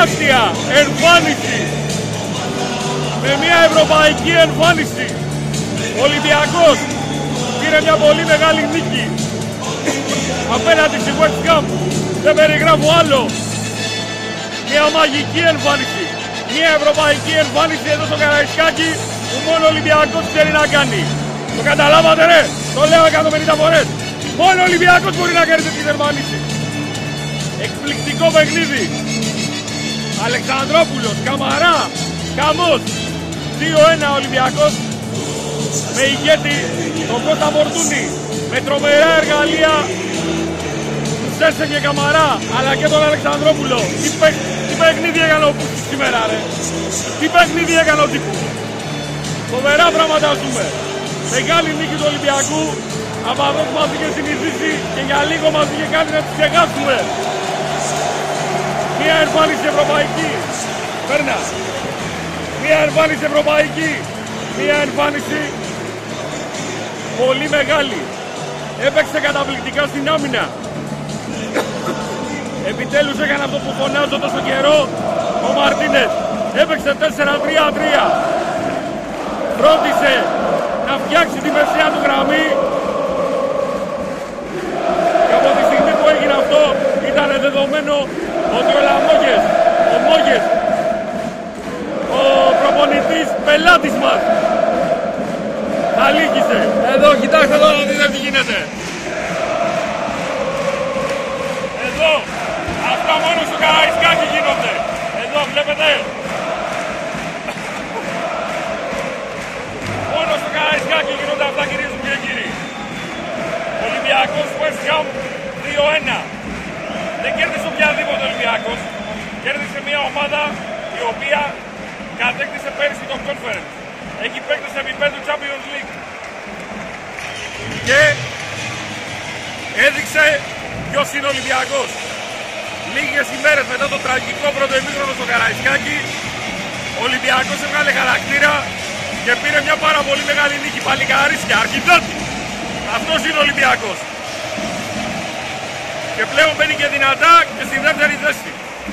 τεράστια εμφάνιση, με μια ευρωπαϊκή εμφάνιση. Ο Ολυμπιακός πήρε μια πολύ μεγάλη νίκη απέναντι στη West Ham. Δεν περιγράφω άλλο. Μια μαγική εμφάνιση, μια ευρωπαϊκή εμφάνιση εδώ στο Καραϊσκάκι που μόνο ο Ολυμπιακός ξέρει να κάνει. Το καταλάβατε ρε, το λέω 150 φορές. Μόνο ο Ολυμπιακός μπορεί να κάνει τέτοιες εμφανίσεις. Εκπληκτικό παιχνίδι. Αλεξανδρόπουλος, Καμαρά, χαμός. 2-1 Ολυμπιακός με ηγέτη τον Κώστα Φορτούνη, με τρομερά εργαλεία του Σέσεν και Καμαρά, αλλά και τον Αλεξανδρόπουλο. Τι παιχνίδι έκανε ο Πούτσης σήμερα ρε. Τι παιχνίδι έκανε ο τύπου. Φοβερά πράγματα ζούμε. Μεγάλη νίκη του Ολυμπιακού. Από αυτό που μας είχε συνηθίσει και για λίγο μας είχε κάνει να τους ξεχάσουμε. Μια εμφάνιση ευρωπαϊκή. Παίρνα. Μια εμφάνιση ευρωπαϊκή. Μια εμφάνιση πολύ μεγάλη. Έπαιξε καταπληκτικά στην άμυνα. Επιτέλους έκανε αυτό που φωνάζω τόσο καιρό ο Μαρτίνες. Έπαιξε 4-3-3. Φρόντισε να φτιάξει τη μεσαία του γραμμή. Και από τη στιγμή που έγινε αυτό ήταν δεδομένο ότι ο Λαμόγες, ο Μόγες, ο προπονητής πελάτης μας θα λύγησε. Εδώ κοιτάξτε εδώ να δείτε τι γίνεται. Εδώ, αυτά μόνο στο Καραϊσκάκι γίνονται. Εδώ βλέπετε. Μόνο στο Καραϊσκάκι γίνονται αυτά κυρίες μου και κύριοι. Ολυμπιακός West Ham 2-1. Δεν κέρδισε οποιαδήποτε Ολυμπιακός. Κέρδισε μια ομάδα η οποία κατέκτησε πέρυσι το Conference. Έχει παίκτες επίπεδου Champions League. Και έδειξε ποιος είναι ο Ολυμπιακός. Λίγες ημέρες μετά το τραγικό πρώτο ημίχρονο στο Καραϊσκάκι, ο Ολυμπιακός έβγαλε χαρακτήρα και πήρε μια πάρα πολύ μεγάλη νίκη. Παλικαρίσια, αρχιδότη. Αυτός είναι ο Ολυμπιακός. Και πλέον μπαίνει και δυνατά και στη δεύτερη θέση.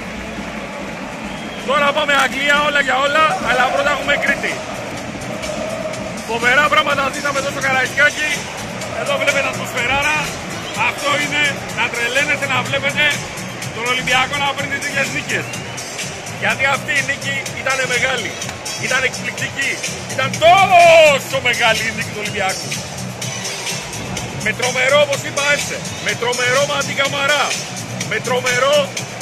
Τώρα πάμε Αγγλία όλα για όλα, αλλά πρώτα έχουμε Κρήτη. Φοβερά πράγματα ζήσαμε εδώ στο Καραϊσκάκι. Εδώ βλέπετε ατμοσφαιράρα. Αυτό είναι να τρελαίνετε να βλέπετε τον Ολυμπιακό να παίρνει τέτοιες νίκες. Γιατί αυτή η νίκη ήταν μεγάλη. Ήταν εκπληκτική. Ήταν τόσο μεγάλη η νίκη του Ολυμπιακού. Με τρομερό, όπως είπα, έτσι. Με τρομερό Μαντί Καμαρά. Με τρομερό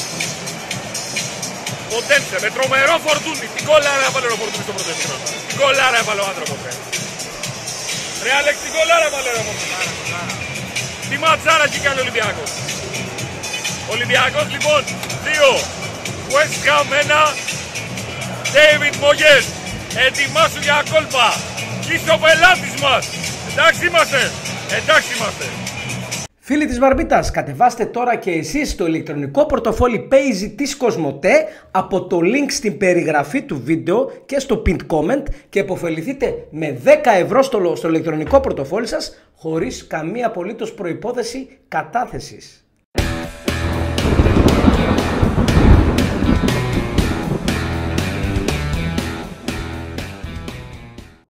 Ποντένσε. Με τρομερό Φορτούνι. Τι κολλάρα έβαλε ο Φορτούνι στο πρώτο ημίχρονο. Τι κολλάρα έβαλε ο άνθρωπος. Ρε Αλέξ, τι κολλάρα έβαλε ο Φορτούνι. Τι ματσάρα έχει κάνει ο Ολυμπιακός. Ο Ολυμπιακός λοιπόν 2. West Ham 1. David Moyes. Ετοιμάσου για κόλπα. Είσαι ο πελάτης μας. Εντάξει είμαστε. Εντάξει είμαστε. Φίλοι της Βαρμπίτας, κατεβάστε τώρα και εσείς το ηλεκτρονικό πορτοφόλι Paisy της Κοσμοτέ από το link στην περιγραφή του βίντεο και στο pinned comment και επωφεληθείτε με 10 ευρώ στο ηλεκτρονικό πορτοφόλι σας χωρίς καμία απολύτως προϋπόθεση κατάθεσης.